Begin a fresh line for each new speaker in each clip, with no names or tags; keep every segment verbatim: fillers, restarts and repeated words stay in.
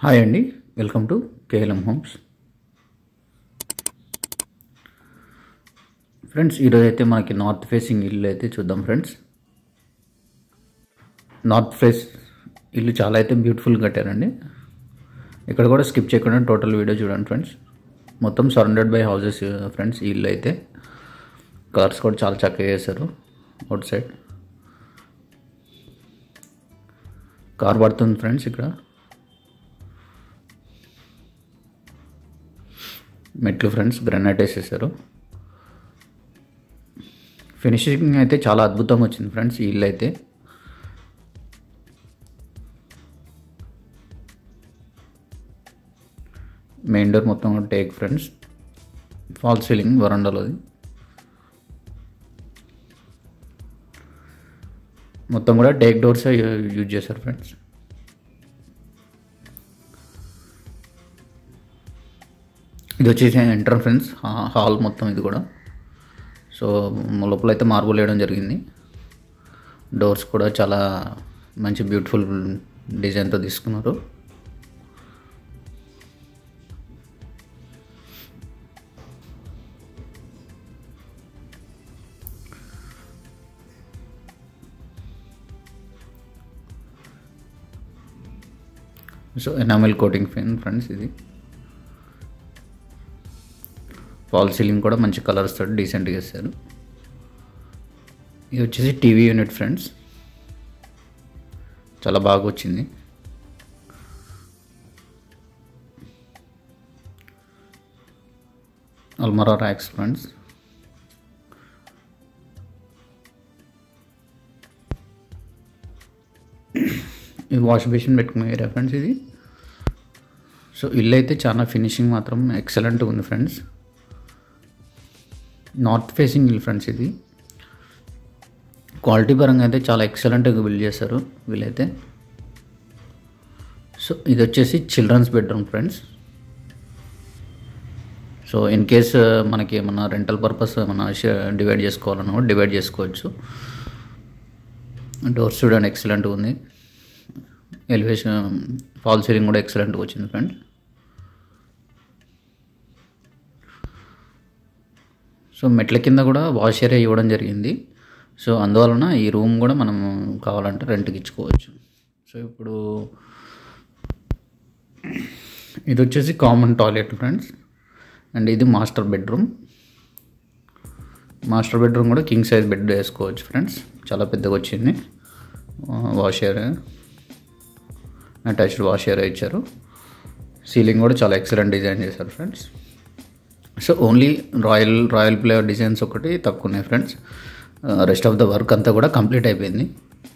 Hi అండి, welcome to KLM homes. Friends, ఈరోజు అయితే మనకి నార్త్ ఫేసింగ్ ఇల్లు అయితే చూద్దాం. ఫ్రెండ్స్, నార్త్ ఫేస్ ఇల్లు చాలా అయితే బ్యూటిఫుల్గా కట్టారండి. ఇక్కడ కూడా స్కిప్ చేయకుండా టోటల్ వీడియో చూడండి ఫ్రెండ్స్. మొత్తం సరౌండెడ్ బై హౌసెస్ ఫ్రెండ్స్. ఈ ఇల్లు అయితే కలర్స్ కూడా చాలా చక్కగా వేశారు. అవుట్ సైడ్ కార్ పడుతుంది ఫ్రెండ్స్. ఇక్కడ మెట్లు ఫ్రెండ్స్ గ్రానైట్ వేసేసారు. ఫినిషింగ్ అయితే చాలా అద్భుతంగా వచ్చింది ఫ్రెండ్స్. ఈ ఇల్లు అయితే మెయిన్ డోర్ మొత్తం టేక్ ఫ్రెండ్స్. ఫాల్ సీలింగ్ వరండాలోది. మొత్తం కూడా టేక్ డోర్స్ యూజ్ చేశారు ఫ్రెండ్స్. ఇది వచ్చేసి ఎంటర్ ఫ్రెండ్స్, హాల్ మొత్తం ఇది కూడా. సో లోపల అయితే మార్బుల్ వేయడం జరిగింది. డోర్స్ కూడా చాలా మంచి బ్యూటిఫుల్ డిజైన్తో తీసుకున్నారు. సో ఎనామెల్ కోటింగ్ ఫెన్ ఫ్రెండ్స్. ఇది ఫాల్ సీలింగ్ కూడా మంచి కలర్స్ తోటి డీసెంట్గా వేస్తారు. ఇది వచ్చేసి టీవీ యూనిట్ ఫ్రెండ్స్, చాలా బాగా వచ్చింది. అల్మరా ర్యాక్స్ ఫ్రెండ్స్. ఇది వాష్ బేసిన్ పెట్టుకునే ఏరియా ఫ్రెండ్స్ ఇది. సో ఇల్లు అయితే చాలా ఫినిషింగ్ మాత్రం ఎక్సలెంట్గా ఉంది ఫ్రెండ్స్. నార్త్ ఫేసింగ్ ఇల్లు ఫ్రెండ్స్. ఇది క్వాలిటీ పరంగా అయితే చాలా ఎక్సలెంట్గా బిల్డ్ చేశారు వీళ్ళైతే. సో ఇది వచ్చేసి children's bedroom friends. So in case మనకి ఏమన్నా రెంటల్ పర్పస్ ఏమన్నా డివైడ్ చేసుకోవాలన్నా డివైడ్ చేసుకోవచ్చు. డోర్స్ చూడండి ఎక్సలెంట్గా ఉంది. ఎలివేషన్ ఫాల్ సీలింగ్ కూడా ఎక్సలెంట్గా వచ్చింది ఫ్రెండ్స్. సో మెట్ల కింద కూడా వాష్ ఏరియా ఇవ్వడం జరిగింది. సో అందువలన ఈ రూమ్ కూడా మనం కావాలంటే రెంట్కి ఇచ్చుకోవచ్చు. సో ఇప్పుడు ఇది వచ్చేసి కామన్ టాయిలెట్ ఫ్రెండ్స్. అండ్ ఇది మాస్టర్ బెడ్రూమ్. మాస్టర్ బెడ్రూమ్ కూడా కింగ్ సైజ్ బెడ్ వేసుకోవచ్చు ఫ్రెండ్స్. చాలా పెద్దగా వచ్చింది. Wash area, attached wash area ఇచ్చారు. సీలింగ్ కూడా చాలా ఎక్సలెంట్ డిజైన్ చేశారు friends. So only royal royal play designs ఒకటి తక్కువ ఉన్నాయి friends. Rest of the work అంతా కూడా కంప్లీట్ అయిపోయింది.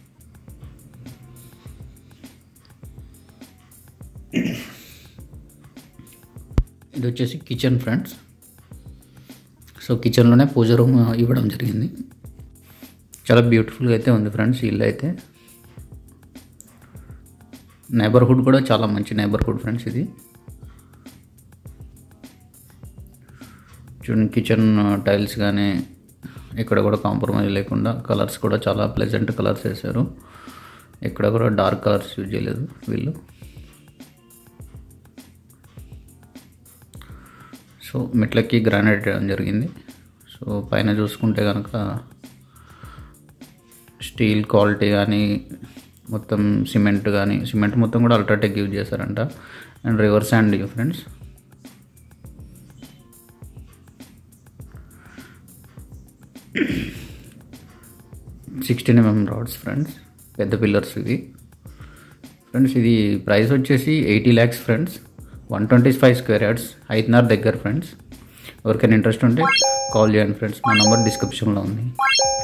ఇది వచ్చేసి కిచెన్ ఫ్రెండ్స్. సో కిచెన్లోనే పూజ రూమ్ ఇవ్వడం జరిగింది. చాలా బ్యూటిఫుల్గా అయితే ఉంది ఫ్రెండ్స్ ఇల్లు అయితే. నైబర్హుడ్ కూడా చాలా మంచి నైబర్హుడ్ ఫ్రెండ్స్ ఇది. చూడండి కిచెన్ టైల్స్ కానీ ఇక్కడ కూడా కాంప్రమైజ్ లేకుండా కలర్స్ కూడా చాలా ప్లెజెంట్ కలర్స్ వేశారు. ఇక్కడ కూడా డార్క్ కలర్స్ యూజ్ చేయలేదు వీళ్ళు. సో మెట్లకి గ్రానైట్ వేయడం జరిగింది. సో పైన చూసుకుంటే కనుక స్టీల్ క్వాలిటీ కానీ మొత్తం సిమెంట్ కానీ సిమెంట్ మొత్తం కూడా అల్ట్రాటెక్ యూజ్ చేశారంట. And river sand friends. Sixteen MM rods friends, పెద్ద పిల్లర్స్ ఇవి ఫ్రెండ్స్. ఇది ప్రైస్ వచ్చేసి eighty lakhs friends. One twenty five square yards, Hayathnagar దగ్గర ఫ్రెండ్స్. ఎవరికైనా ఇంట్రెస్ట్ ఉంటే కాల్ చేయండి ఫ్రెండ్స్. మా నెంబర్ డిస్క్రిప్షన్లో ఉంది.